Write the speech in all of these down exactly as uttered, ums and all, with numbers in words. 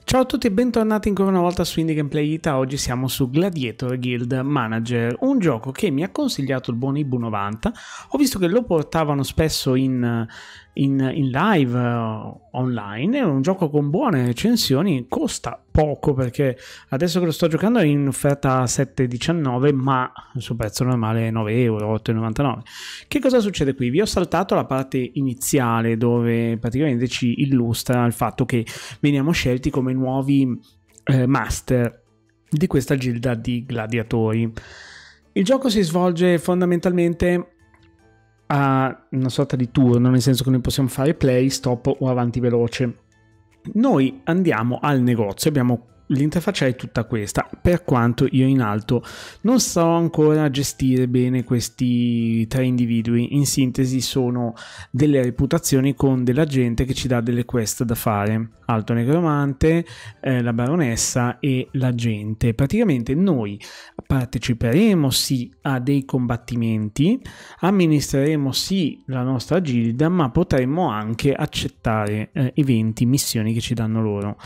Ciao a tutti e bentornati ancora una volta su Indie Gameplay Ita. Oggi siamo su Gladiator Guild Manager, un gioco che mi ha consigliato il buon Ibu novanta. Ho visto che lo portavano spesso in, in, in live uh, online. È un gioco con buone recensioni, costa poco perché adesso che lo sto giocando è in offerta a sette e diciannove, ma il suo prezzo normale è nove euro, otto e novantanove. Che cosa succede qui? Vi ho saltato la parte iniziale dove praticamente ci illustra il fatto che veniamo scelti come nuovi eh, master di questa gilda di gladiatori. Il gioco si svolge fondamentalmente a una sorta di turno, nel senso che noi possiamo fare play, stop o avanti veloce. Noi andiamo al negozio, abbiamo l'interfaccia è tutta questa, per quanto io in alto non so ancora a gestire bene questi tre individui. In sintesi sono delle reputazioni con della gente che ci dà delle quest da fare: Alto Negromante, eh, la Baronessa e l'Agente. Praticamente noi parteciperemo sì a dei combattimenti, amministreremo sì la nostra gilda, ma potremmo anche accettare eh, eventi, missioni che ci danno loro.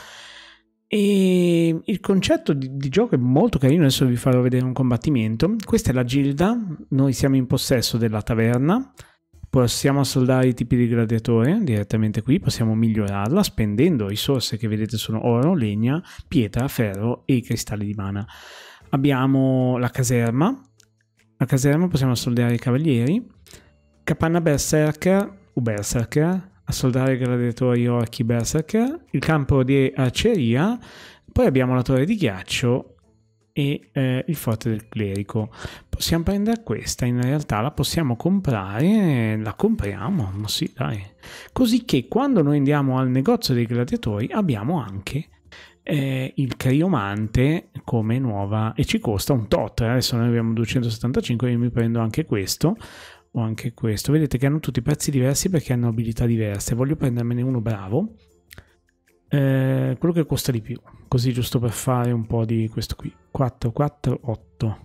E il concetto di, di gioco è molto carino. Adesso vi farò vedere un combattimento. Questa è la gilda, noi siamo in possesso della taverna, possiamo soldare i tipi di gladiatore direttamente qui, possiamo migliorarla spendendo risorse che vedete sono oro, legna, pietra, ferro e i cristalli di mana. Abbiamo la caserma, la caserma possiamo soldare i cavalieri, capanna berserker o berserker, a soldare i gladiatori orchi berserker, il campo di arceria, poi abbiamo la torre di ghiaccio e eh, il forte del clerico. Possiamo prendere questa, in realtà la possiamo comprare, la compriamo, ma sì dai, così che quando noi andiamo al negozio dei gladiatori abbiamo anche eh, il criomante come nuova e ci costa un tot. Adesso noi abbiamo duecentosettantacinque, io mi prendo anche questo o anche questo. Vedete che hanno tutti prezzi diversi perché hanno abilità diverse. Voglio prendermene uno bravo, eh, quello che costa di più, così giusto per fare un po' di questo qui. Quattro, quattro, otto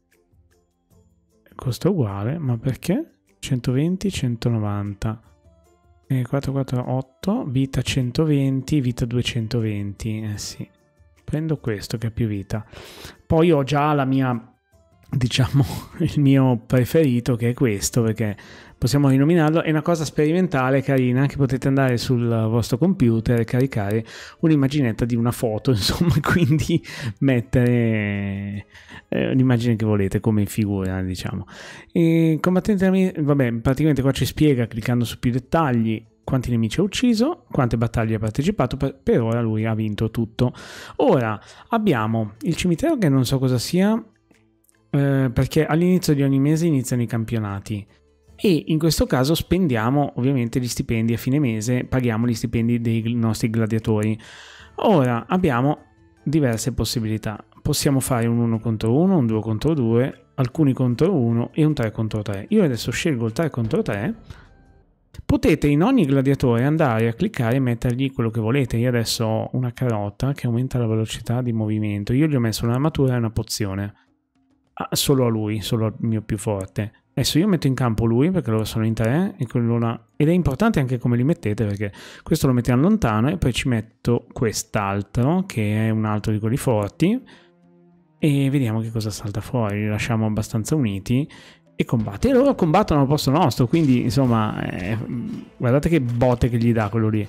costa uguale, ma perché? centoventi, centonovanta e quattro, quattro, otto, vita centoventi, vita duecentoventi. Eh sì, prendo questo che ha più vita. Poi ho già la mia, diciamo, il mio preferito, che è questo, perché possiamo rinominarlo. È una cosa sperimentale carina che potete andare sul vostro computer e caricare un'immaginetta di una foto, insomma, quindi mettere eh, l'immagine che volete come figura, diciamo. E combattente, vabbè, praticamente qua ci spiega, cliccando su più dettagli, quanti nemici ha ucciso, quante battaglie ha partecipato. Per, per ora lui ha vinto tutto. Ora abbiamo il cimitero, che non so cosa sia, eh, perché all'inizio di ogni mese iniziano i campionati e in questo caso spendiamo ovviamente gli stipendi a fine mese, paghiamo gli stipendi dei nostri gladiatori. Ora abbiamo diverse possibilità: possiamo fare un uno contro uno, un due contro due, alcuni contro uno e un tre contro tre. Io adesso scelgo il tre contro tre. Potete in ogni gladiatore andare a cliccare e mettergli quello che volete. Io adesso ho una carota che aumenta la velocità di movimento, io gli ho messo un'armatura e una pozione. Ah, solo a lui, solo al mio più forte. Adesso io metto in campo lui perché loro sono in tre e quello là, ed è importante anche come li mettete, perché questo lo mettiamo lontano e poi ci metto quest'altro che è un altro di quelli forti e vediamo che cosa salta fuori. Li lasciamo abbastanza uniti e combatte, e loro combattono al posto nostro, quindi insomma eh, guardate che botte che gli dà quello lì.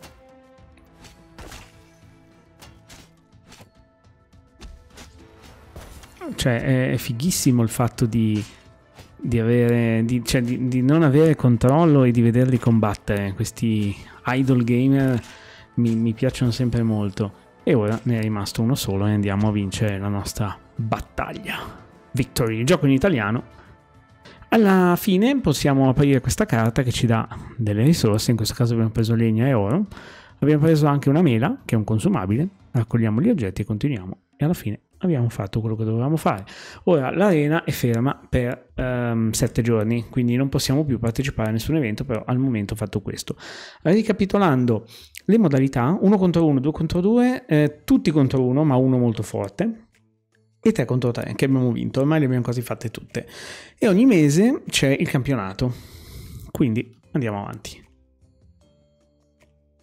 Cioè è fighissimo il fatto di, di avere di, cioè, di, di non avere controllo e di vederli combattere. Questi idle gamer mi, mi piacciono sempre molto. E ora ne è rimasto uno solo e andiamo a vincere la nostra battaglia. Victory, il gioco in italiano. Alla fine possiamo aprire questa carta che ci dà delle risorse. In questo caso abbiamo preso legna e oro. Abbiamo preso anche una mela che è un consumabile. Raccogliamo gli oggetti e continuiamo, e alla fine abbiamo fatto quello che dovevamo fare. Ora l'arena è ferma per um, sette giorni, quindi non possiamo più partecipare a nessun evento, però al momento ho fatto questo. Ricapitolando le modalità: uno contro uno, due contro due, eh, tutti contro uno, ma uno molto forte, e tre contro tre, che abbiamo vinto. Ormai le abbiamo quasi fatte tutte. E ogni mese c'è il campionato, quindi andiamo avanti.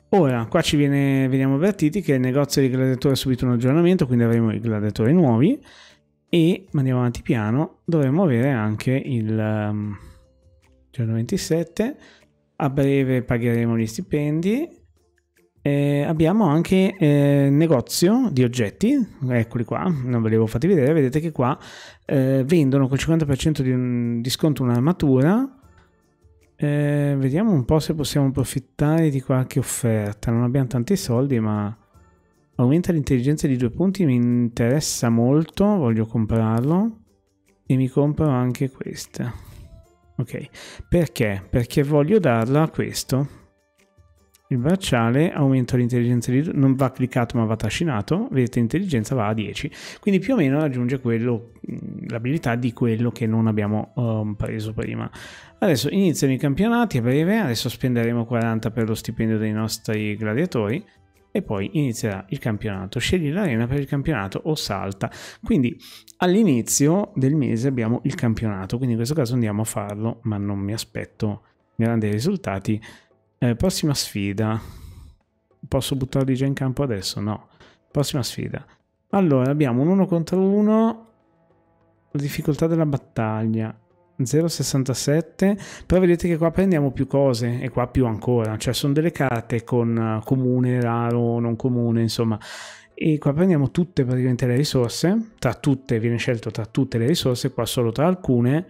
Ora, qua ci viene, veniamo avvertiti che il negozio di gladiatori ha subito un aggiornamento, quindi avremo i gladiatori nuovi e andiamo avanti piano, dovremo avere anche il um, giorno ventisette, a breve pagheremo gli stipendi. Eh, abbiamo anche eh, negozio di oggetti, eccoli qua, non ve li avevo fatti vedere, vedete che qua eh, vendono col cinquanta per cento di un di sconto un'armatura. Eh, vediamo un po' se possiamo approfittare di qualche offerta, non abbiamo tanti soldi ma aumenta l'intelligenza di due punti, mi interessa molto, voglio comprarlo e mi compro anche questa. Ok, perché? Perché voglio darla a questo. Il bracciale aumenta l'intelligenza di... non va cliccato ma va trascinato, vedete l'intelligenza va a dieci, quindi più o meno raggiunge quello, l'abilità di quello che non abbiamo um, preso prima. Adesso iniziano i campionati a breve, adesso spenderemo quaranta per lo stipendio dei nostri gladiatori e poi inizierà il campionato. Scegli l'arena per il campionato o salta, quindi all'inizio del mese abbiamo il campionato, quindi in questo caso andiamo a farlo, ma non mi aspetto grandi risultati. Eh, prossima sfida, posso buttarli già in campo adesso? No. Prossima sfida, allora abbiamo un uno contro uno, la difficoltà della battaglia zero virgola sessantasette, però vedete che qua prendiamo più cose e qua più ancora, cioè sono delle carte con comune, raro, non comune, insomma, e qua prendiamo tutte praticamente le risorse, tra tutte viene scelto tra tutte le risorse, qua solo tra alcune,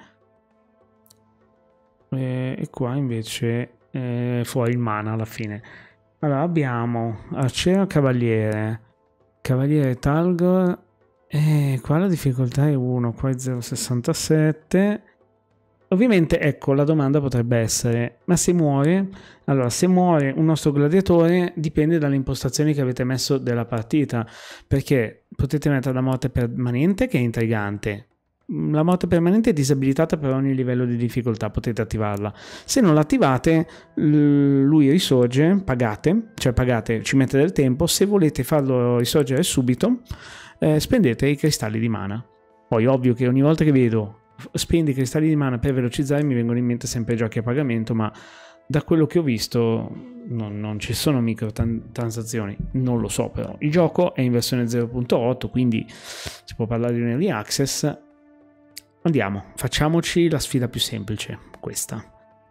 e, e qua invece Eh, fuori il mana alla fine. Allora abbiamo arciere cavaliere, cavaliere Talgor, e qua la difficoltà è uno, qua è zero virgola sessantasette. Ovviamente ecco la domanda potrebbe essere, ma se muore? Allora se muore un nostro gladiatore dipende dalle impostazioni che avete messo della partita, perché potete mettere la morte permanente che è intrigante. La morte permanente è disabilitata per ogni livello di difficoltà, potete attivarla. Se non l'attivate, lui risorge, pagate, cioè pagate, ci mette del tempo. Se volete farlo risorgere subito, eh, spendete i cristalli di mana. Poi ovvio che ogni volta che vedo spendi i cristalli di mana per velocizzare mi vengono in mente sempre giochi a pagamento, ma da quello che ho visto non, non ci sono microtransazioni, non lo so però. Il gioco è in versione zero punto otto, quindi si può parlare di un early access. Andiamo, facciamoci la sfida più semplice, questa.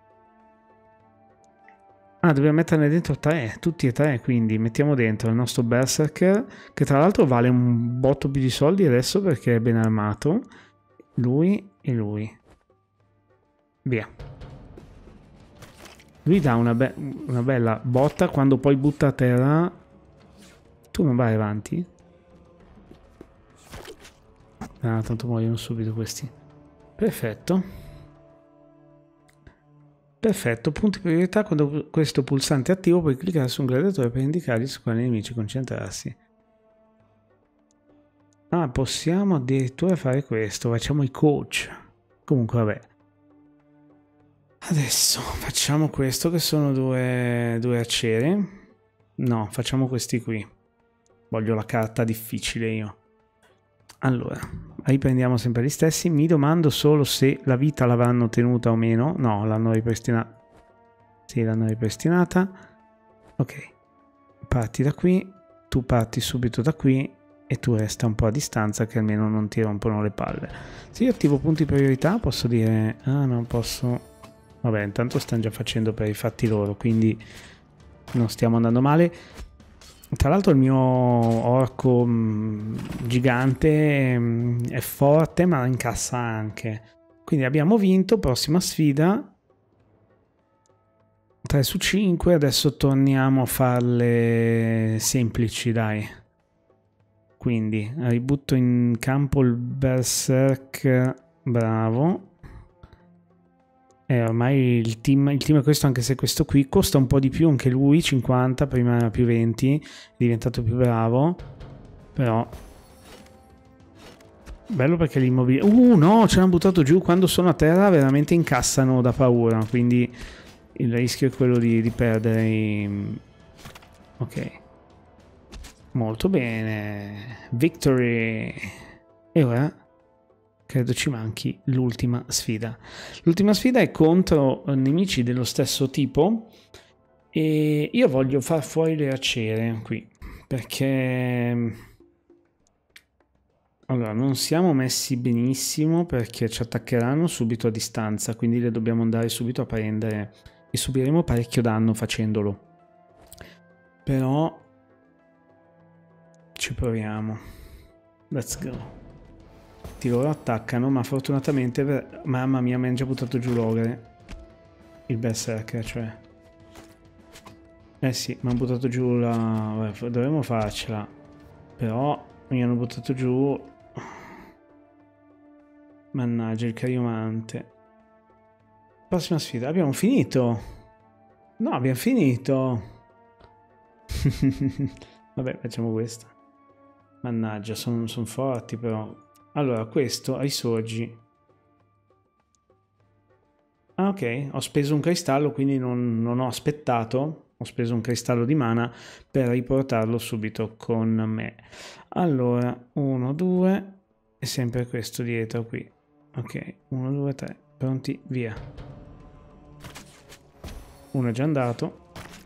Ah, dobbiamo metterne dentro tre, tutti e tre, quindi mettiamo dentro il nostro Berserker, che tra l'altro vale un botto più di soldi adesso perché è ben armato. Lui e lui. Via. Lui dà una, be una bella botta quando poi butta a terra. Tu non vai avanti? Ah, tanto muoiono subito questi. Perfetto. Perfetto, punti priorità. Quando questo pulsante è attivo puoi cliccare su un gladiatore per indicargli su quali nemici concentrarsi. Ah, possiamo addirittura fare questo. Facciamo i coach. Comunque vabbè. Adesso facciamo questo che sono due, due arcieri. No, facciamo questi qui. Voglio la carta difficile io. Allora, riprendiamo sempre gli stessi. Mi domando solo se la vita l'avranno tenuta o meno. No, l'hanno ripristinata. Sì, l'hanno ripristinata. Ok. Parti da qui. Tu parti subito da qui. E tu resta un po' a distanza che almeno non ti rompono le palle. Se io attivo punti priorità posso dire... Ah, non posso... Vabbè, intanto stanno già facendo per i fatti loro, quindi non stiamo andando male. Tra l'altro il mio orco mh, gigante mh, è forte ma incassa anche. Quindi abbiamo vinto, prossima sfida. tre su cinque, adesso torniamo a farle semplici, dai. Quindi ributto in campo il Berserk, bravo. E ormai il team, il team è questo, anche se questo qui costa un po' di più, anche lui, cinquanta, prima era più venti, è diventato più bravo, però... Bello perché l'immobiliare... Uh, no, ce l'hanno buttato giù, quando sono a terra veramente incassano da paura, quindi il rischio è quello di, di perdere i... Ok. Molto bene. Victory. E ora... credo ci manchi l'ultima sfida. L'ultima sfida è contro nemici dello stesso tipo E io voglio far fuori le arciere qui, perché allora non siamo messi benissimo, perché ci attaccheranno subito a distanza, quindi le dobbiamo andare subito a prendere e subiremo parecchio danno facendolo. Però ci proviamo. Let's go. Ti loro attaccano, ma fortunatamente per... mamma mia, mi hanno già buttato giù l'ogre, il berserker, cioè. Eh sì, mi hanno buttato giù la... dovremmo farcela, però mi hanno buttato giù, mannaggia, il cariomante. Prossima sfida, abbiamo finito. No, abbiamo finito. Vabbè, facciamo questa. Mannaggia, sono son forti però. Allora, questo, risorgi. Ah, ok, ho speso un cristallo, quindi non, non ho aspettato. Ho speso un cristallo di mana per riportarlo subito con me. Allora, uno, due, e sempre questo dietro qui. Ok, uno, due, tre, pronti, via. Uno è già andato.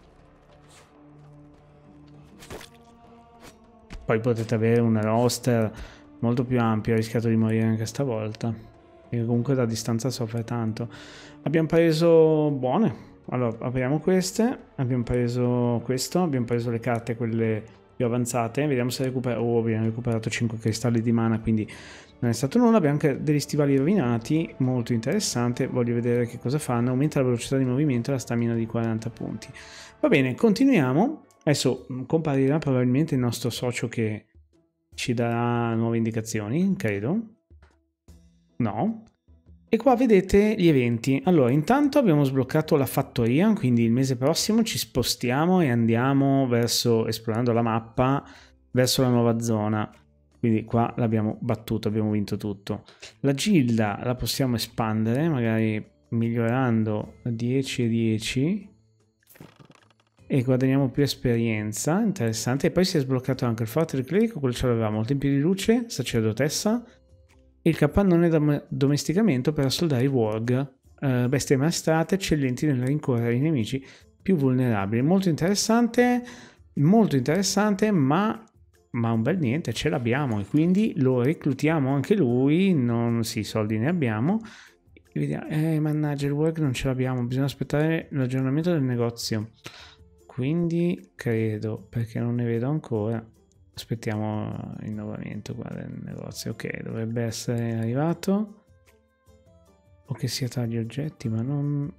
Poi potete avere un roster molto più ampio, ho rischiato di morire anche stavolta. E comunque da distanza soffre tanto. Abbiamo preso buone. Allora, apriamo queste, abbiamo preso questo, abbiamo preso le carte, quelle più avanzate, vediamo se recuperiamo, oh, abbiamo recuperato cinque cristalli di mana, quindi non è stato nulla. Abbiamo anche degli stivali rovinati, molto interessante, voglio vedere che cosa fanno. Aumenta la velocità di movimento e la stamina di quaranta punti. Va bene, continuiamo. Adesso comparirà probabilmente il nostro socio che ci darà nuove indicazioni, credo. No. E qua vedete gli eventi. Allora, intanto abbiamo sbloccato la fattoria, quindi il mese prossimo ci spostiamo e andiamo verso, esplorando la mappa, verso la nuova zona. Quindi qua l'abbiamo battuto, abbiamo vinto tutto. La gilda la possiamo espandere, magari migliorando dieci e dieci. E guadagniamo più esperienza, interessante. E poi si è sbloccato anche il forte del clerico, quello ce l'avevamo, il tempio di luce, sacerdotessa. Il capannone da domesticamento per soldati warg, eh, bestie maestrate eccellenti nel rincorrere i nemici più vulnerabili. Molto interessante, molto interessante, ma, ma un bel niente, ce l'abbiamo e quindi lo reclutiamo anche lui. Non sì, soldi ne abbiamo. Vediamo, eh, mannaggia, il warg non ce l'abbiamo, bisogna aspettare l'aggiornamento del negozio. Quindi credo, perché non ne vedo ancora. Aspettiamo il rinnovamento qua del negozio. Ok, dovrebbe essere arrivato. O che sia tra gli oggetti, ma non...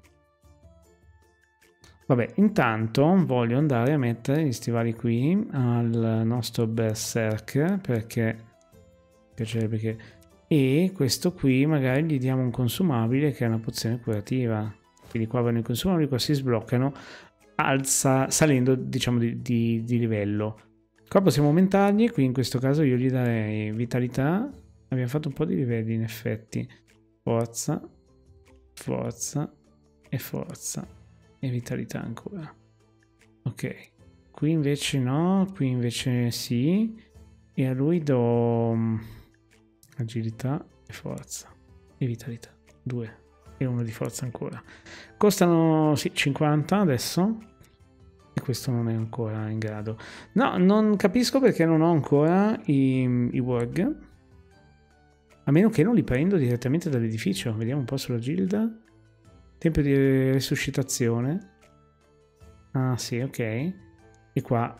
Vabbè, intanto voglio andare a mettere gli stivali qui al nostro berserker, perché piacerebbe che... E questo qui magari gli diamo un consumabile che è una pozione curativa. Quindi qua vanno i consumabili, qua si sbloccano, alza, salendo diciamo di, di, di livello. Qua possiamo aumentargli, qui in questo caso io gli darei vitalità. Abbiamo fatto un po' di livelli in effetti. Forza, forza e forza. E vitalità ancora. Ok. Qui invece no, qui invece sì. E a lui do agilità e forza. E vitalità. Due. E uno di forza ancora. Costano sì, cinquanta adesso. E questo non è ancora in grado. No, non capisco perché non ho ancora i, i warg. A meno che non li prendo direttamente dall'edificio. Vediamo un po' sulla gilda. Tempio di resuscitazione. Ah sì, ok. E qua.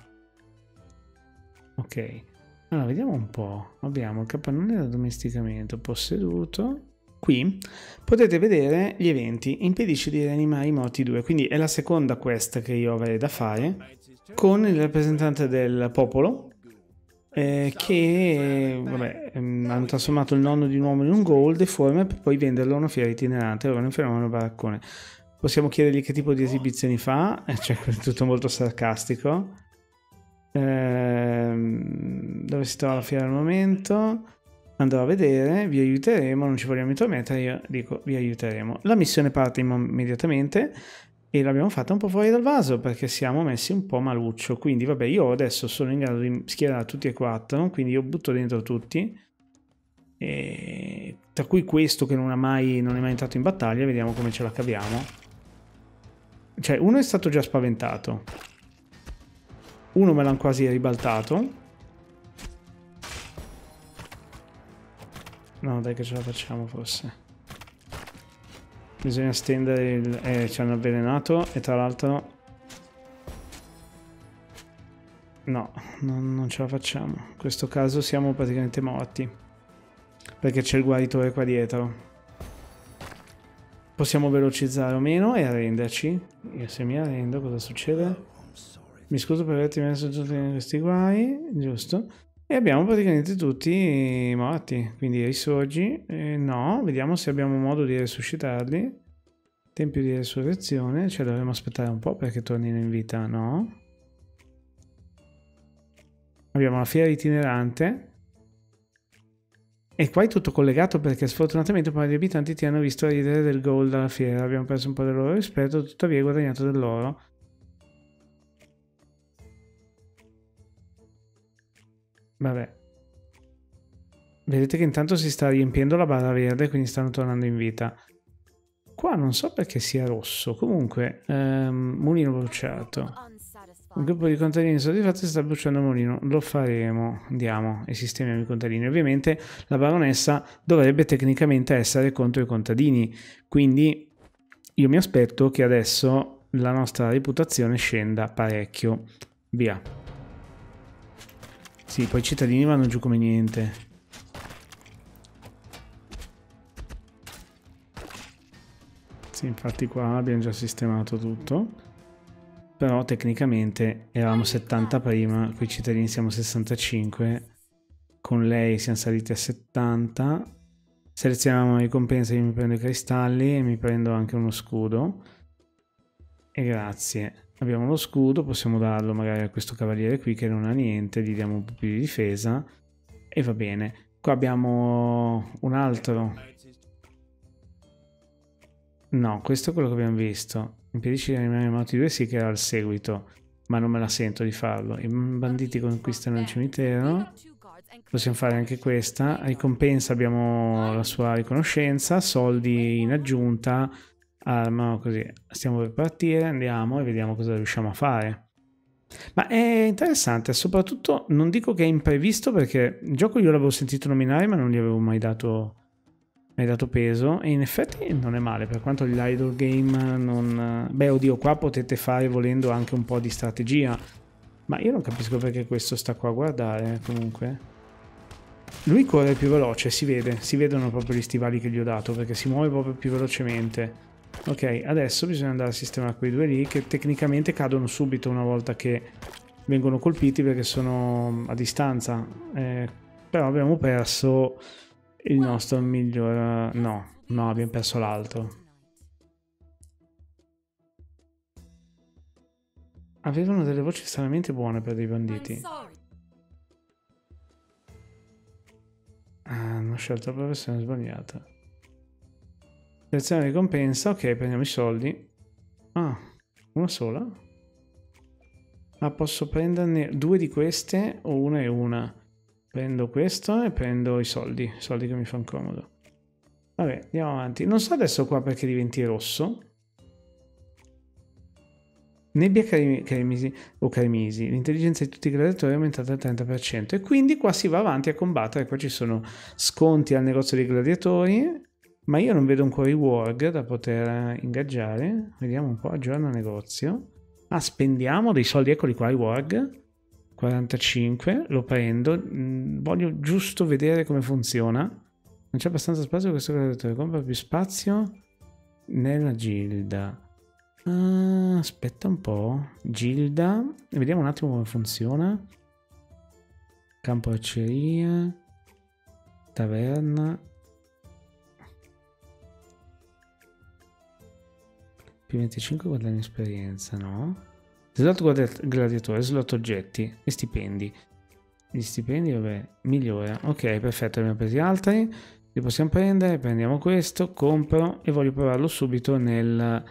Ok. Allora, vediamo un po'. Abbiamo il capannone da domesticamento posseduto. Qui potete vedere gli eventi, impedisce di rianimare i morti due, quindi è la seconda quest che io avrei da fare con il rappresentante del popolo eh, che vabbè, ehm, hanno trasformato il nonno di un uomo in un ghoul deforme per poi venderlo a una fiera itinerante, ora un fenomeno baraccone. Possiamo chiedergli che tipo di esibizioni fa, cioè tutto molto sarcastico. Ehm, dove si trova la fiera al momento? Andrò a vedere, vi aiuteremo, non ci vogliamo intromettere, io dico vi aiuteremo. La missione parte immediatamente e l'abbiamo fatta un po' fuori dal vaso perché siamo messi un po' maluccio, quindi vabbè io adesso sono in grado di schierare tutti e quattro, quindi io butto dentro tutti, e... tra cui questo che non, ha mai, non è mai entrato in battaglia, vediamo come ce la caviamo. Cioè, uno è stato già spaventato. Uno me l'hanno quasi ribaltato. No, dai che ce la facciamo forse. Bisogna stendere il... Eh, ci hanno avvelenato e tra l'altro... No, non, non ce la facciamo. In questo caso siamo praticamente morti. Perché c'è il guaritore qua dietro. Possiamo velocizzare o meno e arrenderci. Io se mi arrendo cosa succede? Mi scuso per averti messo tutti questi guai, giusto? E abbiamo praticamente tutti morti. Quindi risorgi. Eh, no, vediamo se abbiamo modo di resuscitarli. Tempio di resurrezione. Cioè dovremmo aspettare un po' perché tornino in vita, no? Abbiamo la fiera itinerante. E qua è tutto collegato perché sfortunatamente un paio di abitanti ti hanno visto ridere del gold alla fiera. Abbiamo perso un po' del loro rispetto, tuttavia hai guadagnato dell'oro. Vabbè. Vedete che intanto si sta riempiendo la barra verde, quindi stanno tornando in vita. Qua non so perché sia rosso. Comunque, ehm, mulino bruciato. Un gruppo di contadini insoddisfatti si sta bruciando il mulino. Lo faremo. Andiamo e sistemiamo i contadini. Ovviamente la baronessa dovrebbe tecnicamente essere contro i contadini. Quindi io mi aspetto che adesso la nostra reputazione scenda parecchio. Via. Sì, poi i cittadini vanno giù come niente. Sì, infatti qua abbiamo già sistemato tutto. Però tecnicamente eravamo settanta prima, con i cittadini siamo sessantacinque, con lei siamo saliti a settanta. Selezioniamo le ricompense, io mi prendo i cristalli e mi prendo anche uno scudo. E grazie. Abbiamo lo scudo, possiamo darlo magari a questo cavaliere qui che non ha niente, gli diamo un po' più di difesa. E va bene. Qua abbiamo un altro. No, questo è quello che abbiamo visto. Impedisci di rimanere morti due, sì che era il seguito, ma non me la sento di farlo. I banditi conquistano il cimitero. Possiamo fare anche questa. Ricompensa abbiamo la sua riconoscenza, soldi in aggiunta, arma, così. Stiamo per partire, andiamo e vediamo cosa riusciamo a fare. Ma è interessante, soprattutto non dico che è imprevisto perché il gioco io l'avevo sentito nominare ma non gli avevo mai dato... hai dato peso e in effetti non è male per quanto l'idle game non... Beh oddio, qua potete fare volendo anche un po' di strategia, ma io non capisco perché questo sta qua a guardare. Comunque lui corre più veloce, si vede, si vedono proprio gli stivali che gli ho dato perché si muove proprio più velocemente. Ok, adesso bisogna andare a sistemare quei due lì che tecnicamente cadono subito una volta che vengono colpiti perché sono a distanza, eh, però abbiamo perso il nostro miglior... no, no, abbiamo perso l'altro. Avevano delle voci stranamente buone per dei banditi. Ah, hanno scelto la professione sbagliata. Selezione ricompensa, ok, prendiamo i soldi. Ah, una sola? Ah, posso prenderne due di queste o una e una? Prendo questo e prendo i soldi, i soldi che mi fanno comodo. Vabbè, andiamo avanti. Non so adesso qua perché diventi rosso. Nebbia carimisi o carimisi. L'intelligenza di tutti i gladiatori è aumentata al trenta per cento. E quindi qua si va avanti a combattere. Qua ci sono sconti al negozio dei gladiatori. Ma io non vedo ancora i warg da poter ingaggiare. Vediamo un po', aggiorna negozio. Ah, spendiamo dei soldi, eccoli qua i warg. quarantacinque, lo prendo, voglio giusto vedere come funziona. Non c'è abbastanza spazio per questo gladiatore, compra più spazio nella gilda. Ah, aspetta un po', gilda, vediamo un attimo come funziona. Campo arceria, taverna. Più venticinque guadagni esperienza, no? Slot gladiatore, slot oggetti e stipendi. Gli stipendi, vabbè, migliora. Ok, perfetto, abbiamo presi altri. Li possiamo prendere, prendiamo questo, compro e voglio provarlo subito nel...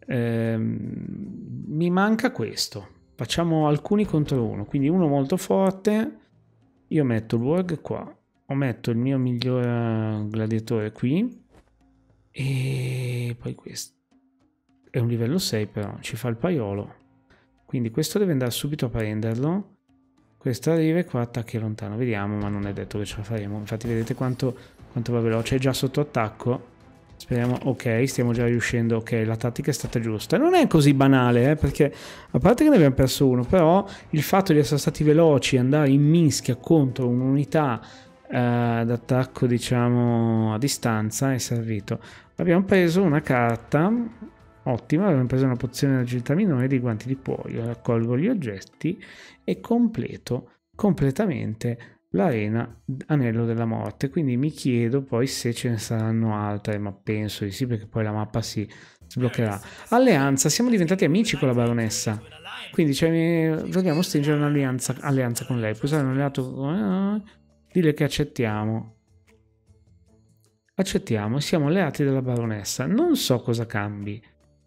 Ehm, mi manca questo. Facciamo alcuni contro uno, quindi uno molto forte. Io metto il warg qua. O metto il mio miglior gladiatore qui. E poi questo. è un livello sei però, ci fa il paiolo. Quindi questo deve andare subito a prenderlo. Questo arriva e qua attacchi lontano. Vediamo, ma non è detto che ce la faremo. Infatti vedete quanto, quanto va veloce. È già sotto attacco. Speriamo, ok, stiamo già riuscendo. Ok, la tattica è stata giusta. Non è così banale, eh, perché a parte che ne abbiamo perso uno, però il fatto di essere stati veloci e andare in mischia contro un'unità eh, d'attacco, diciamo, a distanza è servito. Abbiamo preso una carta ottima, abbiamo preso una pozione di agilità minore di guanti di cuoio. Raccolgo gli oggetti e completo completamente l'arena anello della morte. Quindi mi chiedo poi se ce ne saranno altre, ma penso di sì, perché poi la mappa si sbloccherà. Alleanza, siamo diventati amici con la baronessa, quindi cioè, vogliamo stringere un'alleanza alleanza con lei. Puoi usare un alleato, eh, dile che accettiamo. Accettiamo, siamo alleati della baronessa. Non so cosa cambi.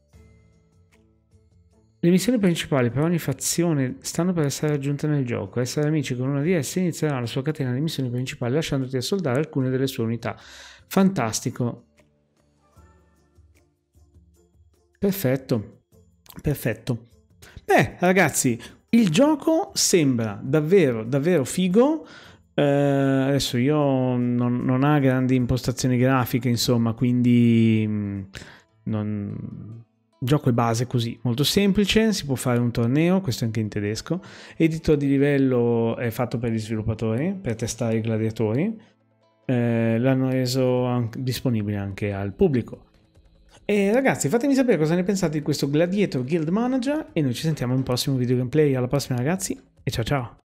Le missioni principali per ogni fazione stanno per essere raggiunte nel gioco. Essere amici con una di esse inizierà la sua catena di missioni principali lasciandoti assoldare alcune delle sue unità. Fantastico. Perfetto. Perfetto. Beh, ragazzi, il gioco sembra davvero, davvero figo. Eh, adesso io non, non ha grandi impostazioni grafiche, insomma, quindi mh, non... Il gioco è base così, molto semplice, si può fare un torneo, questo anche in tedesco. Editor di livello è fatto per gli sviluppatori, per testare i gladiatori. Eh, l'hanno reso anche, disponibile anche al pubblico. E ragazzi, fatemi sapere cosa ne pensate di questo Gladiator Guild Manager e noi ci sentiamo in un prossimo video gameplay. Alla prossima ragazzi e ciao ciao!